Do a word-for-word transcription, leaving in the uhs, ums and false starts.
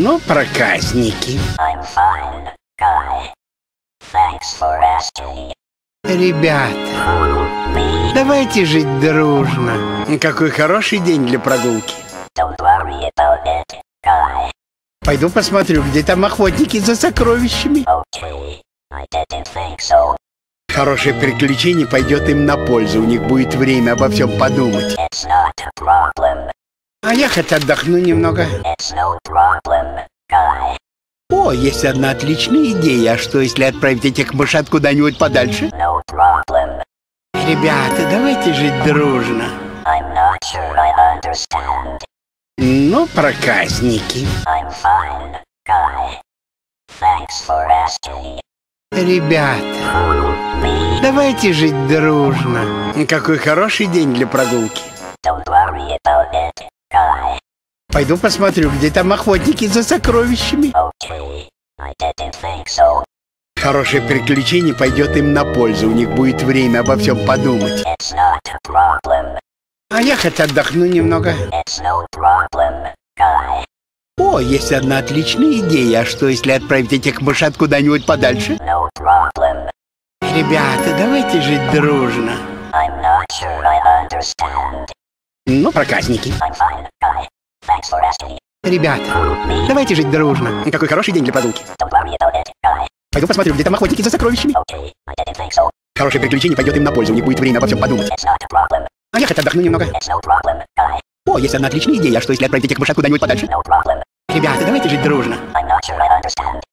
Ну, проказники. I'm fine, Guy. Thanks for asking. Ребята, Me? давайте жить дружно. Какой хороший день для прогулки. Don't worry about it, Guy. Пойду посмотрю, где там охотники за сокровищами. Okay, I didn't think so. Хорошее приключение пойдет им на пользу. У них будет время обо всем подумать. It's not a problem. А я хоть отдохну немного. It's no problem, Guy. О, есть одна отличная идея. А что, если отправить этих мышат куда-нибудь подальше? No problem. Ребята, давайте жить дружно. I'm not sure I understand. Ну, проказники. I'm fine, Guy. Thanks for asking. Ребята, Me? давайте жить дружно. Какой хороший день для прогулки. Don't worry about it, Guy. Пойду посмотрю, где там охотники за сокровищами. Okay, I didn't think so. Хорошее приключение пойдет им на пользу. У них будет время обо всем подумать. It's not a problem. А я хоть отдохну немного. It's no problem, Guy. О, есть одна отличная идея. А что, если отправить этих мышат куда-нибудь подальше? No problem. Ребята, давайте жить дружно. I'm not sure I understand. Ну, проказники. I'm fine, Guy. Thanks for asking. Ребята, Me? давайте жить дружно. Какой хороший день для прогулки. Don't worry about it, Guy. Пойду посмотрю, где там охотники за сокровищами. Okay, I didn't think so. Хорошее приключение пойдет им на пользу. У них будет время обо всем подумать. It's not a problem. А я хоть отдохну немного. It's no problem, Guy. О, есть одна отличная идея. А что, если отправить этих мышат куда-нибудь подальше? No problem. Ребята, давайте жить дружно. I'm not sure I understand.